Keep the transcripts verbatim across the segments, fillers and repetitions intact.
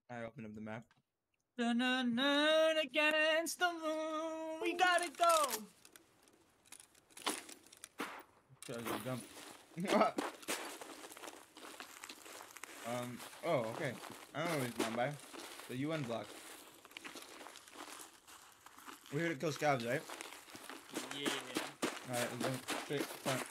I opened up the map. Dun, dun, dun, against the moon, we gotta go. Tries to jump. um. Oh, okay. I don't know what he's going by. The U N block. We're here to kill scabs, right? Yeah. Alright, let's go straight front.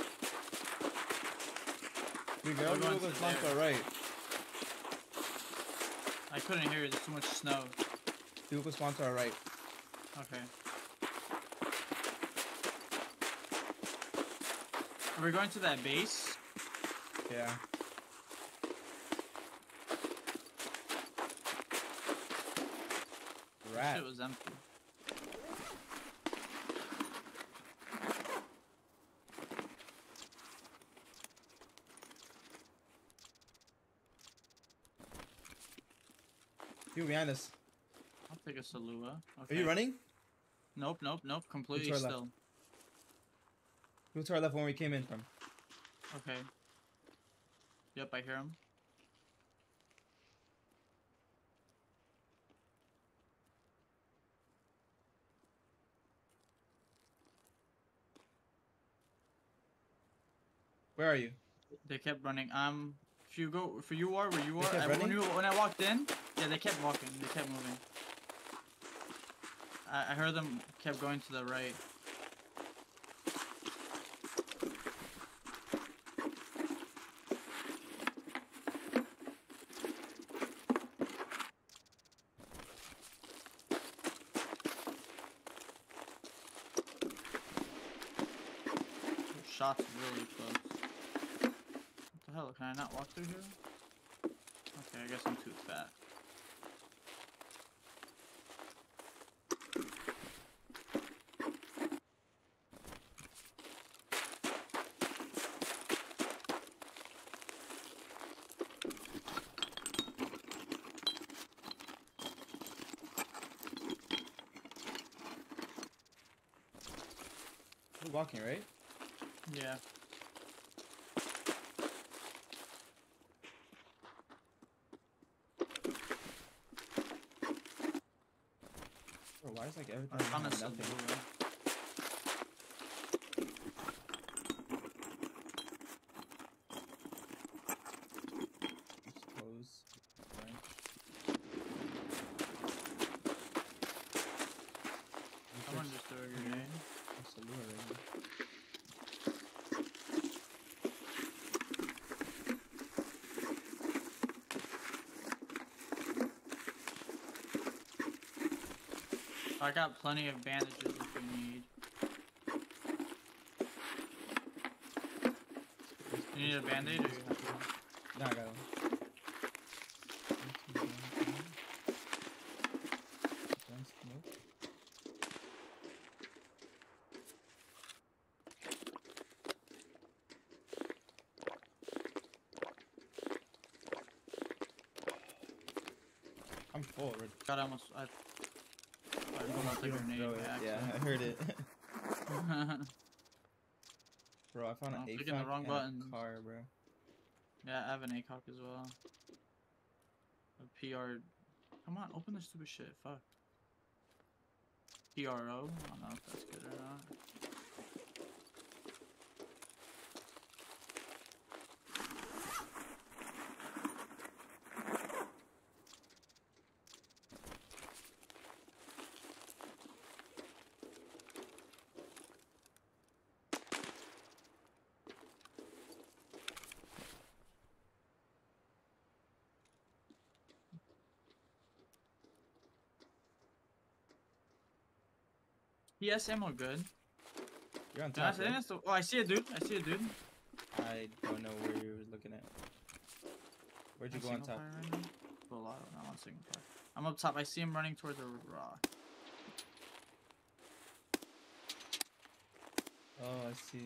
Dude, We're girl, going you to go front there. or right? I couldn't hear it. There's too much snow. You go sponsor our right. Okay. Are we going to that base? Yeah. Rat. Shit was empty. You behind us. I'll take a Salua. Okay. Are you running? Nope, nope, nope. Completely our still. left. Go to our left when we came in from. Okay. Yep, I hear him. Where are you? They kept running. Um, if you go, if you are where you They are, kept I, when running? you when I walked in, yeah, they kept walking. They kept moving. I, I heard them kept going to the right. Shots really close. What the hell? Can I not walk through here? Okay, I guess I'm too fat. We're walking, right? Yeah. Bro, why is like everything I found a behind nothing? Salua. It's closed. Right. Someone just threw a grenade. That's a lure right here. I got plenty of bandages if you need. You need a band-aid or you have to? Nah, I got him. I'm full already. God, I almost. I. I pulled out the You don't grenade. throw it. by Yeah, I accident. heard it. Bro, I found an I'm A clicking the wrong and buttons. a car, bro. Yeah, I have an A C O C as well. A P R. Come on, open this stupid shit. Fuck. P R O. I don't know if that's good or not. P S ammo good. You're on No, I top, think right? that's the. Oh, I see a dude. I see a dude. I don't know where you're looking at. Where'd you On go on single top? fire right now? Well, I don't know, on single fire. I'm up top. I see him running towards the rock. Oh, I see.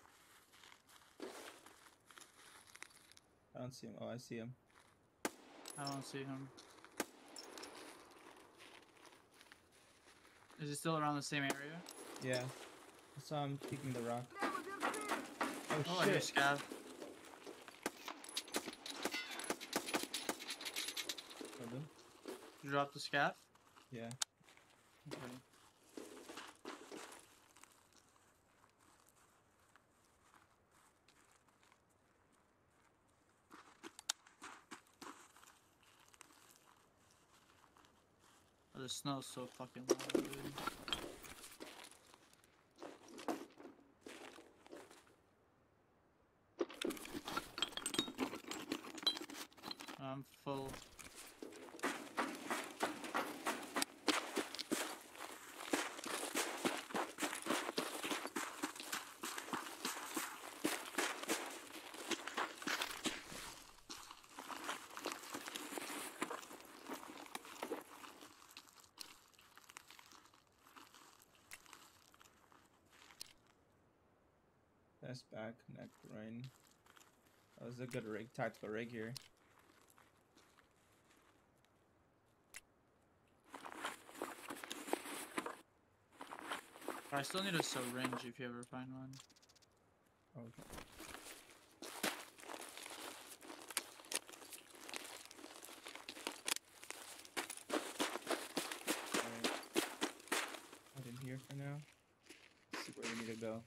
I don't see him. Oh, I see him. I don't see him. Is he still around the same area? Yeah. I saw him kicking the rock. Oh, Oh, I hear shit. scav. Killed him. You dropped the scav? Yeah. Okay. Oh, the snow's so fucking loud, dude. I'm full. That's back, neck, rain. That was a good rig, tactical rig here. I still need a syringe if you ever find one. Okay. Alright. Head in here for now. Let's see where we need to go.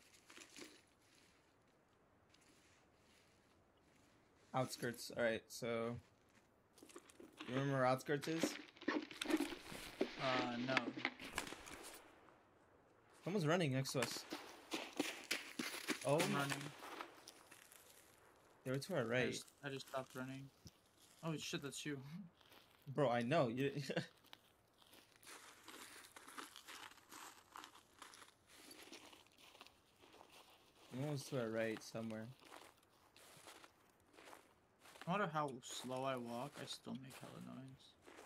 Outskirts. Alright, so you remember where outskirts is? Uh, no. Someone's running next to us. Oh, I'm running. they were to our I right. just, I just stopped running. Oh shit, that's you. Bro, I know. You Someone was to our right somewhere. No matter how slow I walk, I still make hella noise.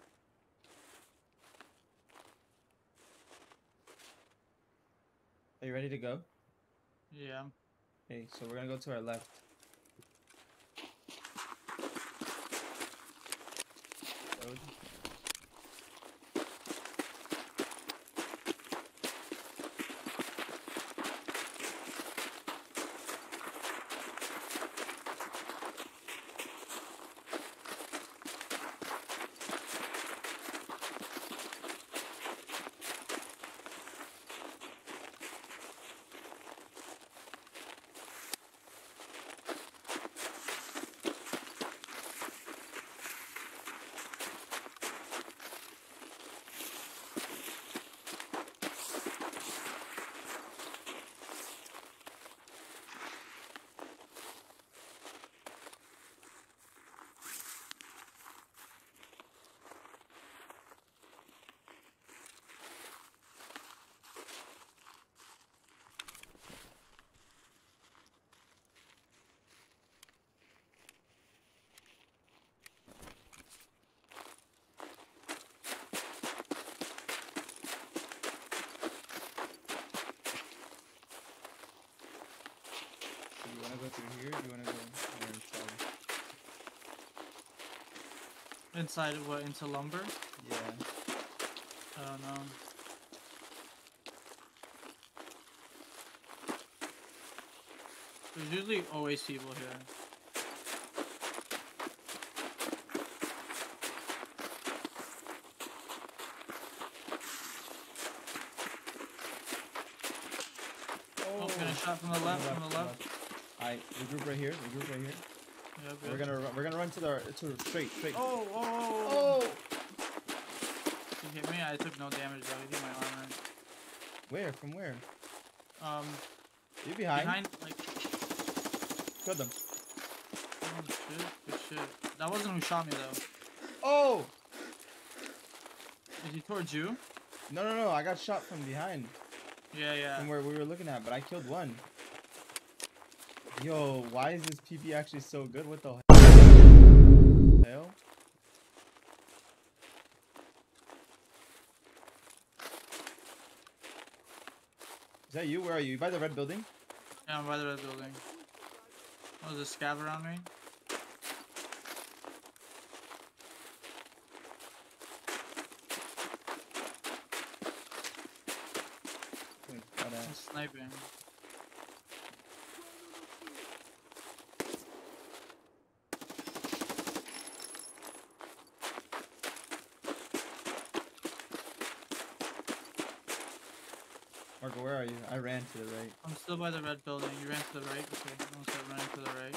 Are you ready to go? Yeah. Okay, so we're gonna go to our left. Road. Do you wanna go through here or do you wanna go more inside? Inside of what? Into lumber? Yeah. I don't know. There's usually always people here. Oh, getting shot from the left, from the left. Alright, we group right here. We group right here. Yeah, good. We're gonna run, we're gonna run to the to straight straight. Oh, oh, oh, Oh! He hit me. I took no damage though. He hit my armor. Where? From where? Um, You behind? behind, like. Killed them. Oh shit! Good shit. That wasn't who shot me though. Oh! Is he towards you? No, no, no! I got shot from behind, Yeah, yeah. from where we were looking at, but I killed one. Yo, why is this P P actually so good? What the hell? Is that you? Where are you? You by the red building? Yeah, I'm by the red building. Oh, there's a scav around me. sniping. Marco, where are you? I ran to the right. I'm still by the red building. You ran to the right? Okay, I'm gonna start running to the right.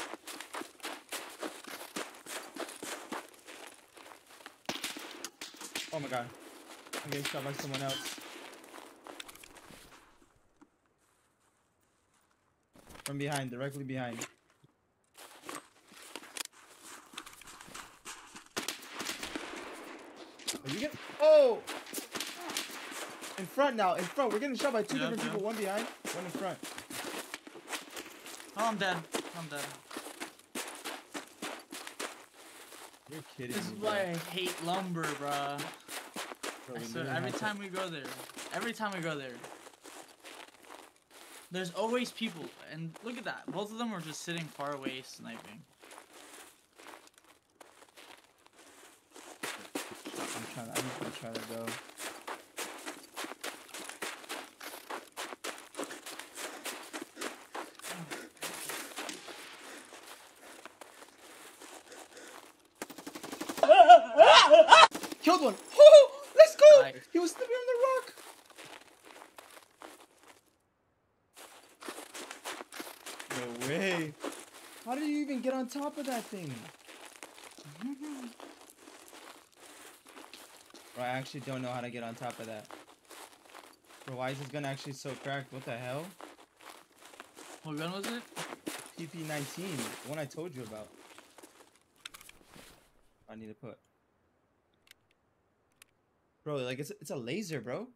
Oh my god. I'm getting shot by someone else. From behind, directly behind. Are you getting? Oh! In front now, in front. We're getting shot by two Yeah, different yeah. people. One behind, one in front. Oh, I'm dead. I'm dead. You're kidding This me, is bro. why I hate lumber, bruh. Bro, I we swear, literally every have to- time we go there, every time we go there, there's always people. And look at that. Both of them are just sitting far away sniping. I'm trying. I'm just gonna try to go. Killed one. Oh, let's go. Nice. He was slipping on the rock. No way. How did you even get on top of that thing? Bro, I actually don't know how to get on top of that. Bro, why is this gun actually so cracked? What the hell? What gun was it? P P nineteen, the one I told you about. I need to put. Bro, like it's it's a laser, bro.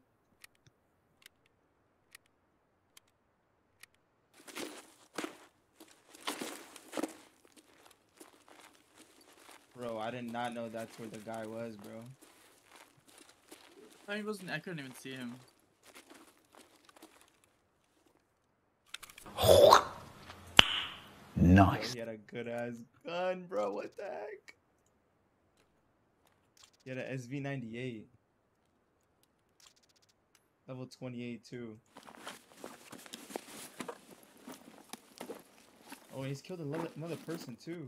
Bro, I did not know that's where the guy was, bro. I mean, wasn't. I couldn't even see him. Nice. Bro, he had a good ass gun, bro. What the heck? He had an S V ninety-eight. Level twenty-eight, too. Oh, he's killed another, another person, too.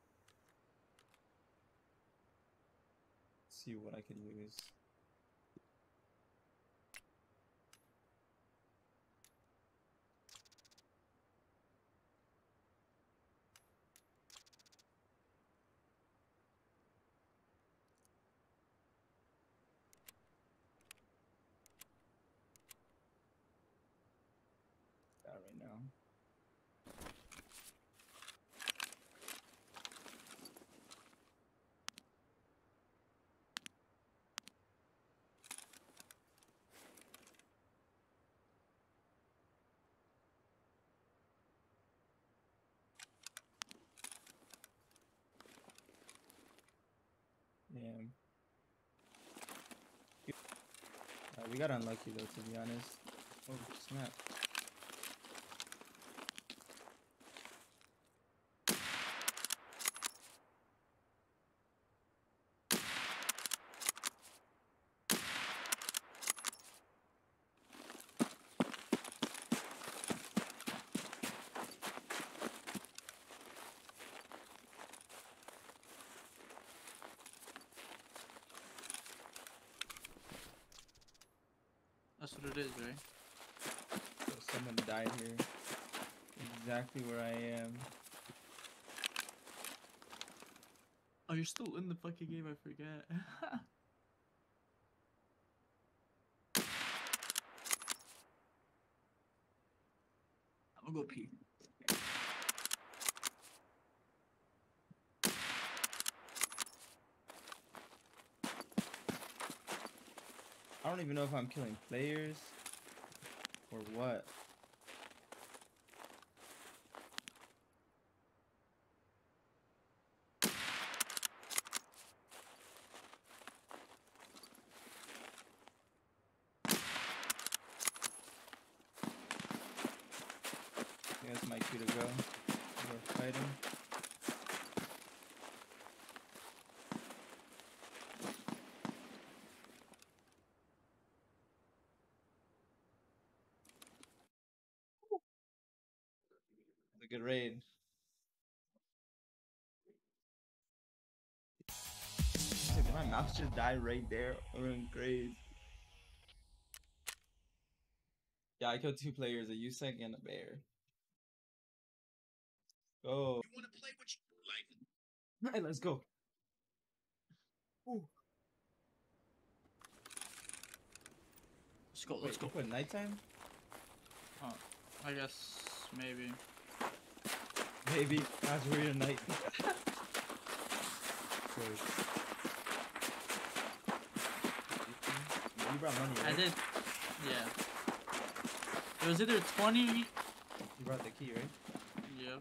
Let's see what I can use. That right now. Yeah. Uh, we got unlucky though, to be honest. Oh, snap. That's what it is, right? So someone died here. Exactly where I am. Oh, you're still in the fucking game. I forget. I'm gonna go pee. I don't even know if I'm killing players or what. Yeah, that's my cue to go. We're fighting. a good raid. Did my mouse just die right there? I'm going crazy. Yeah, I killed two players, a U S E C and a bear. Go. You wanna play what you like? Alright, let's go. Ooh. Let's go, Wait, let's go. you put nighttime? Oh, I guess maybe. Maybe. That's weird at night. You brought money, right? I did. Yeah. It was either twenty. You brought the key, right? Yep.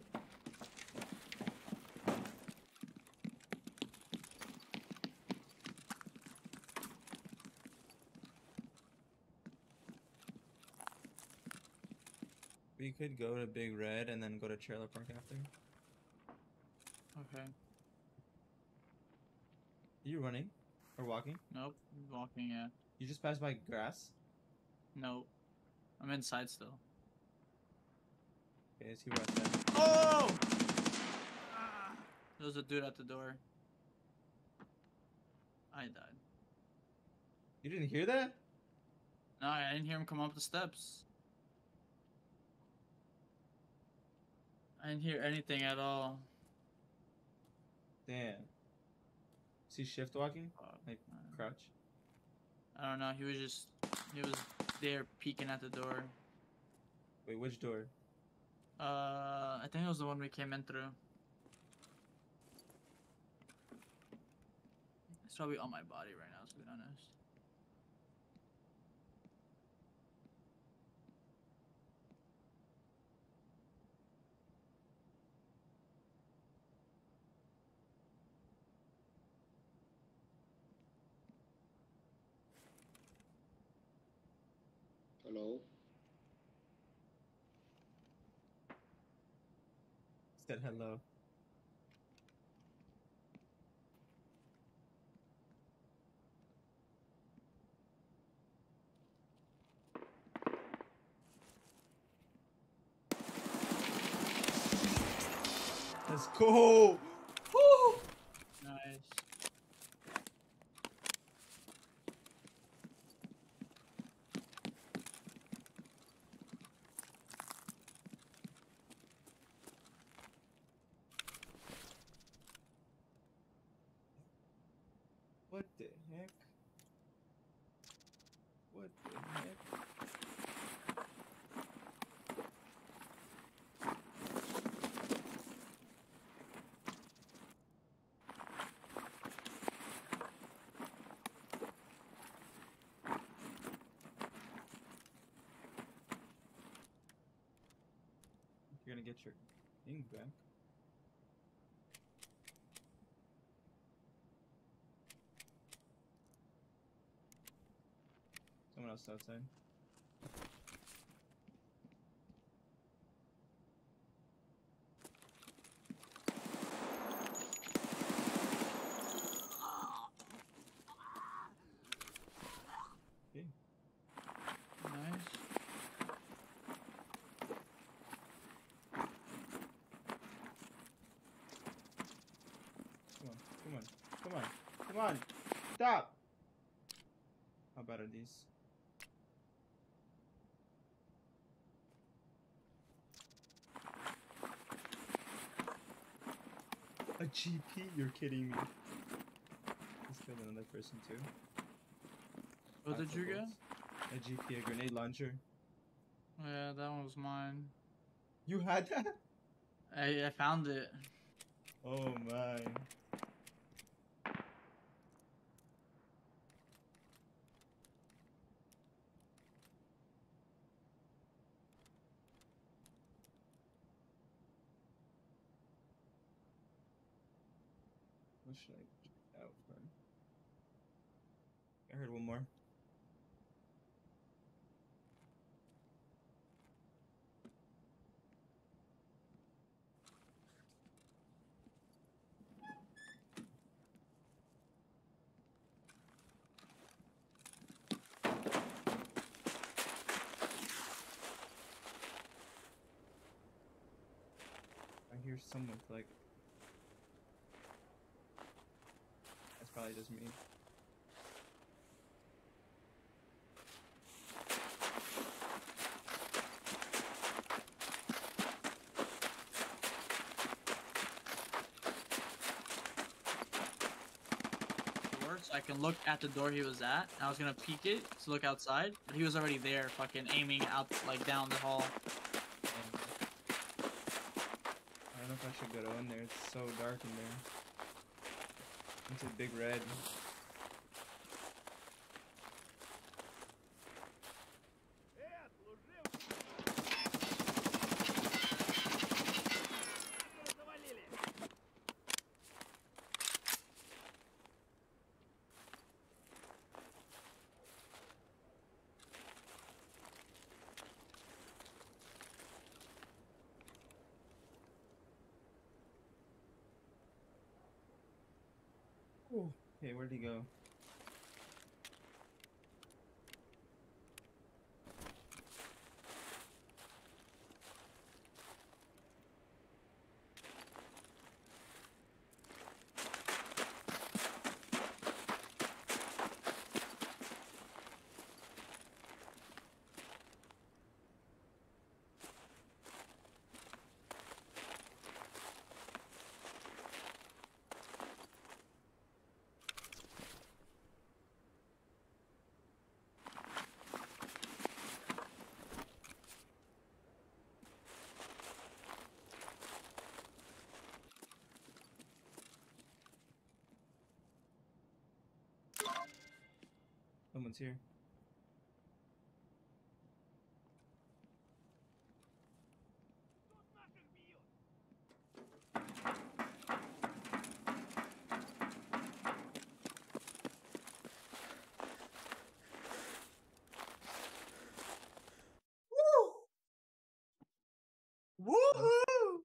We could go to Big Red and then go to Trailer Park after. Okay. Are you running? Or walking? Nope. Walking, yeah. You just passed by grass? Nope. I'm inside still. Okay, let's see where outside. Oh! Ah! There was a dude at the door. I died. You didn't hear that? No, I didn't hear him come up the steps. I didn't hear anything at all. Damn. Is he shift walking? Fuck, Like man. crouch? I don't know. He was just, he was there peeking at the door. Wait, which door? Uh, I think it was the one we came in through. It's probably on my body right now, to be honest. Hello? Said hello. Let's go! Woo! Nice. What the heck? What the heck? You're gonna get your thing back. Someone else outside. Okay. Nice. Come on, come on, come on, come on! Stop! How bad are these? A G P? You're kidding me. Let's kill another person too. What did Five you get? bullets. A G P, a grenade launcher. Yeah, that one was mine. You had that? I, I found it. Oh my. What should I check out for? I heard one more. some with like. That's probably just me. So I can look at the door he was at. I was gonna peek it to look outside, but he was already there, fucking aiming out like down the hall. Um, I don't know if I should go in there. It's so dark in there. Into big red. Oh, hey, where'd he go? Someone's here. Woohoo!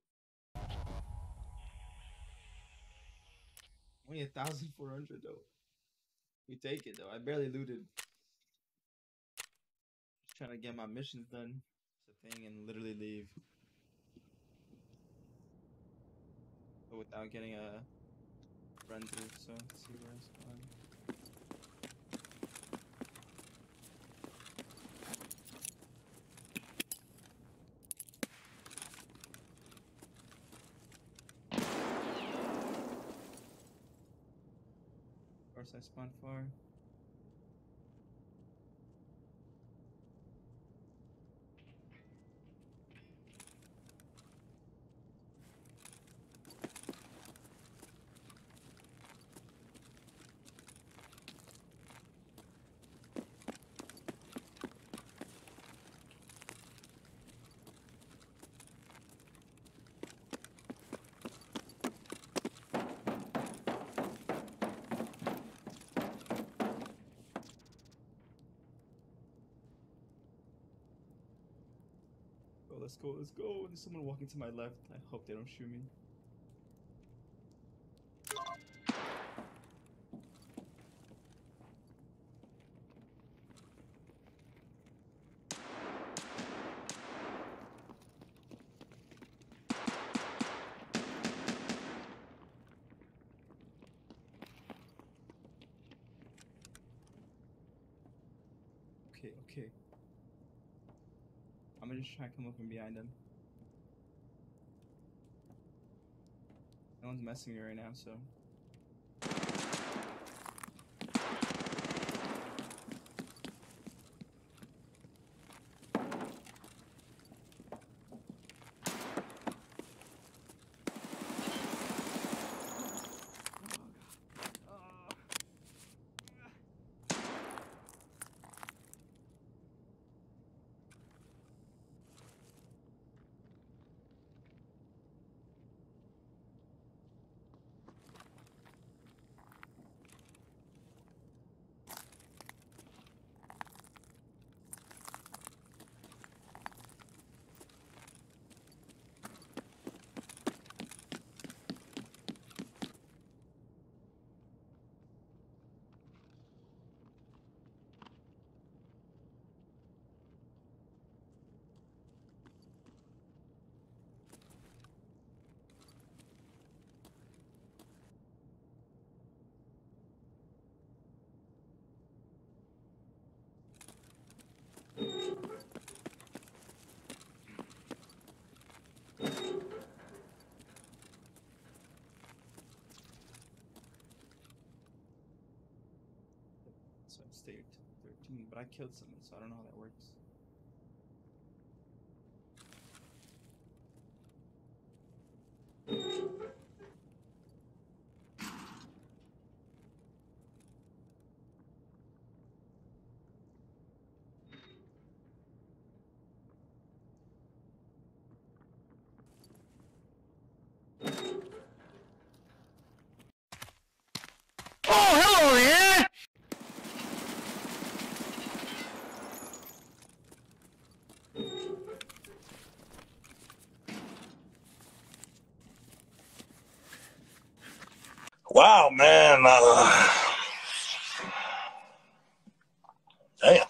Only a thousand four hundred though. We take it though. I barely looted. Just trying to get my missions done. It's a thing and literally leave. But without getting a run through, so let's see where it's going. Of course I spawned far. Oh, let's go, let's go. There's someone walking to my left. I hope they don't shoot me. Okay, okay. I'm gonna just try and come up from behind them. No one's messing me right now, so. So I stayed thirteen, but I killed someone, so I don't know how that works. Oh, hello there! Wow, man. Uh, damn.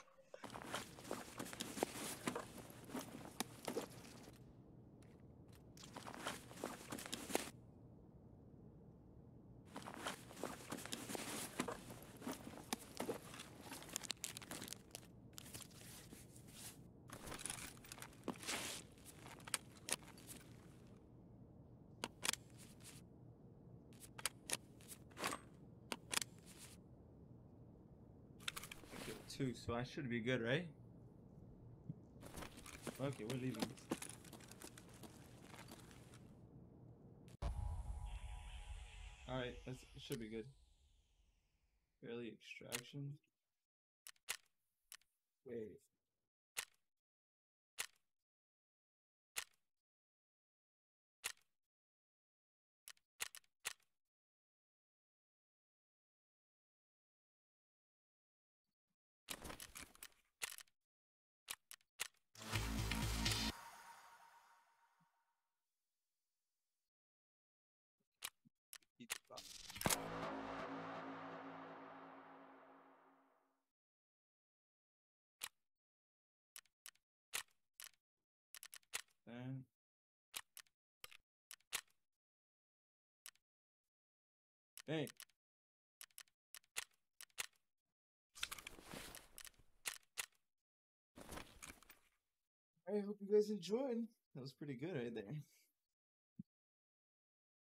I killed two, so I should be good, right? Okay, we're leaving. Alright, that's it should be good. Early extraction. Wait. Then hey. I hope you guys enjoyed. That was pretty good right there.